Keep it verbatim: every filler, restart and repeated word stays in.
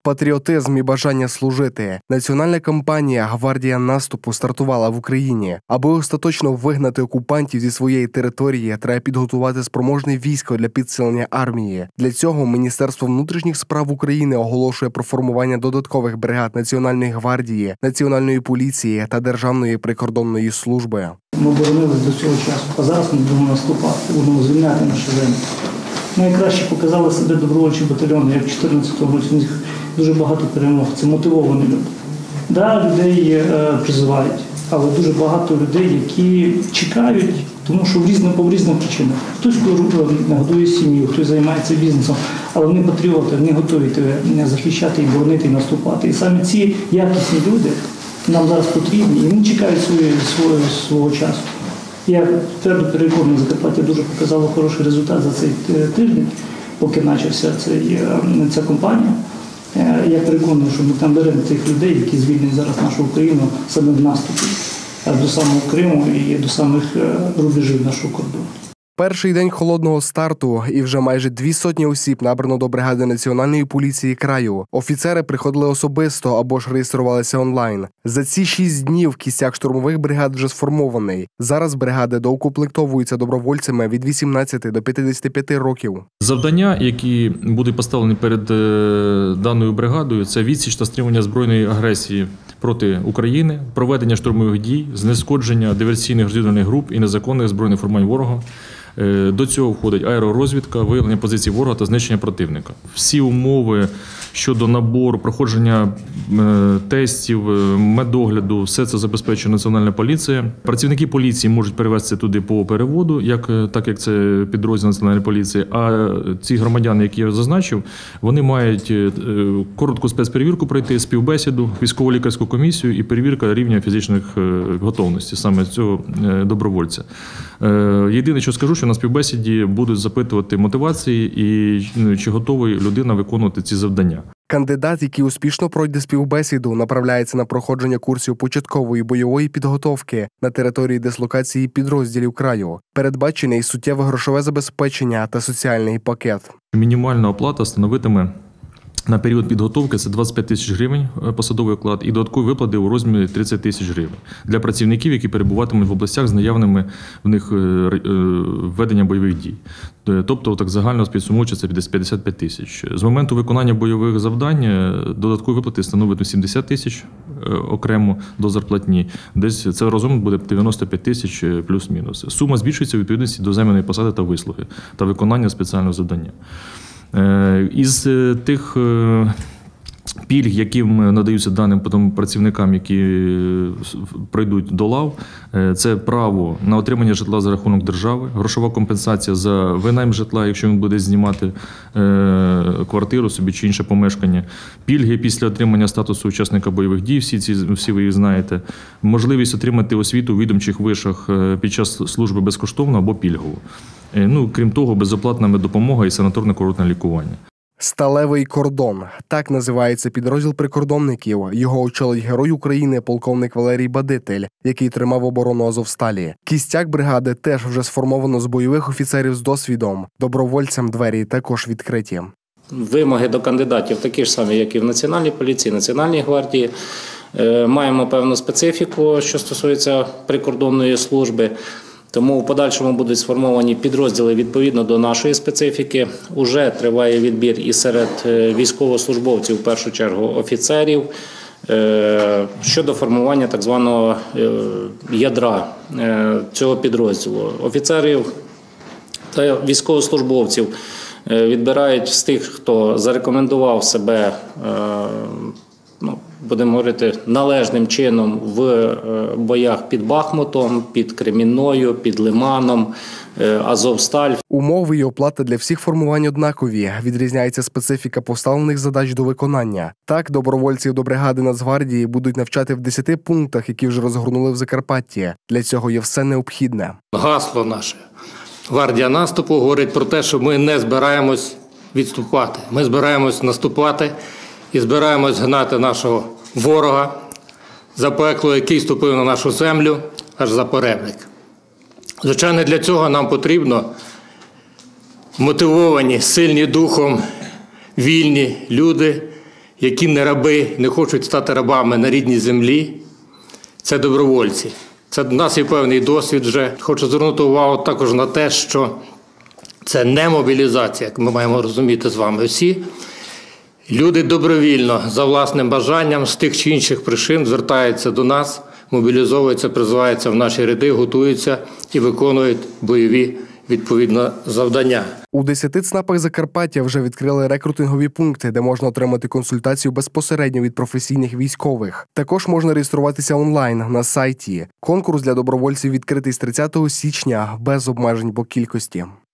Патріотизм і бажання служити. Національна кампанія «Гвардія наступу» стартувала в Україні. Аби остаточно вигнати окупантів зі своєї території, треба підготувати спроможне військо для підсилення армії. Для цього Міністерство внутрішніх справ України оголошує про формування додаткових бригад Національної гвардії, Національної поліції та Державної прикордонної служби. Ми боронились до цього часу, а зараз ми будемо наступати, будемо звільняти наші землі. Найкраще показали себе добровольчі батальйони, як в чотирнадцятому році. У них дуже багато перемог, це мотивовані люди. Да, людей е, призивають, але дуже багато людей, які чекають, тому що в різних, по різним причинам. Хтось годує сім'ю, хтось займається бізнесом, але вони патріоти, вони готові тебе захищати і боронити, і наступати. І саме ці якісні люди нам зараз потрібні, і вони чекають свої, свого, свого часу. Я твердо переконаний, Закарпаття дуже показало хороший результат за цей тиждень, поки почався цей, ця кампанія. Я переконаний, що ми там беремо тих людей, які звільнять зараз нашу Україну саме в наступі до самого Криму і до самих рубежів нашого кордону. Перший день холодного старту і вже майже дві сотні осіб набрано до бригади Національної поліції краю. Офіцери приходили особисто або ж реєструвалися онлайн. За ці шість днів кістяк штурмових бригад вже сформований. Зараз бригади доукомплектовуються добровольцями від вісімнадцяти до п'ятдесяти п'яти років. Завдання, які будуть поставлені перед даною бригадою, це відсіч та стримування збройної агресії проти України, проведення штурмових дій, знешкодження диверсійних розвідувальних груп і незаконних збройних формувань ворога. До цього входить аеророзвідка, виявлення позицій ворога та знищення противника. Всі умови щодо набору, проходження тестів, медогляду, все це забезпечує Національна поліція. Працівники поліції можуть перевезти туди по переводу, як, так як це підрозділ Національної поліції, а ці громадяни, які я зазначив, вони мають коротку спецперевірку пройти, співбесіду, військово-лікарську комісію і перевірка рівня фізичних готовності саме цього добровольця. Єдине, що скажу, що на співбесіді будуть запитувати мотивації і чи готовий людина виконувати ці завдання. Кандидат, який успішно пройде співбесіду, направляється на проходження курсів початкової бойової підготовки на території дислокації підрозділів краю. Передбачений суттєве грошове забезпечення та соціальний пакет. Мінімальна оплата становитиме на період підготовки це двадцять п'ять тисяч гривень посадовий оклад і додаткові виплати у розмірі тридцять тисяч гривень для працівників, які перебуватимуть в областях з наявними в них ведення бойових дій. Тобто, так загально підсумовуючи, це п'ятдесят п'ять тисяч. З моменту виконання бойових завдань додаткові виплати становить сімдесят тисяч окремо до зарплатні. Десь це разом буде дев'яносто п'ять тисяч плюс-мінус. Сума збільшується у відповідності до займаної посади та вислуги та виконання спеціального завдання. Із тих пільг, яким надаються даним працівникам, які пройдуть до лав, це право на отримання житла за рахунок держави, грошова компенсація за винайм житла, якщо він буде знімати квартиру собі чи інше помешкання, пільги після отримання статусу учасника бойових дій, всі ці всі ви їх знаєте, можливість отримати освіту у відомчих вишах під час служби безкоштовно або пільгово. Ну, крім того, безоплатна меддопомога і санаторно-курортне лікування. Сталевий кордон – так називається підрозділ прикордонників. Його очолить герой України полковник Валерій Бадитель, який тримав оборону Азовсталі. Кістяк бригади теж вже сформовано з бойових офіцерів з досвідом. Добровольцям двері також відкриті. Вимоги до кандидатів такі ж самі, як і в Національній поліції, Національній гвардії. Маємо певну специфіку, що стосується прикордонної служби. Тому в подальшому будуть сформовані підрозділи відповідно до нашої специфіки. Уже триває відбір і серед військовослужбовців, в першу чергу офіцерів, щодо формування так званого ядра цього підрозділу. Офіцерів та військовослужбовців відбирають з тих, хто зарекомендував себе, ну, будемо говорити, належним чином в боях під Бахмутом, під Кремінною, під Лиманом, Азовсталь. Умови і оплата для всіх формувань однакові. Відрізняється специфіка поставлених задач до виконання. Так, добровольців до бригади Нацгвардії будуть навчати в десяти пунктах, які вже розгорнули в Закарпатті. Для цього є все необхідне. Гасло наше «Гвардія наступу» говорить про те, що ми не збираємось відступати. Ми збираємось наступати і збираємось гнати нашого ворога за пекло, який ступив на нашу землю, аж за перебник. Звичайно, для цього нам потрібно мотивовані, сильні духом, вільні люди, які не раби, не хочуть стати рабами на рідній землі, це добровольці. Це в нас є певний досвід вже. Хочу звернути увагу також на те, що це не мобілізація, як ми маємо розуміти з вами всі. Люди добровільно, за власним бажанням, з тих чи інших причин звертаються до нас, мобілізовуються, призиваються в наші ряди, готуються і виконують бойові відповідно завдання. У десяти ЦНАПах Закарпаття вже відкрили рекрутингові пункти, де можна отримати консультацію безпосередньо від професійних військових. Також можна реєструватися онлайн на сайті. Конкурс для добровольців відкритий з тридцятого січня без обмежень по кількості.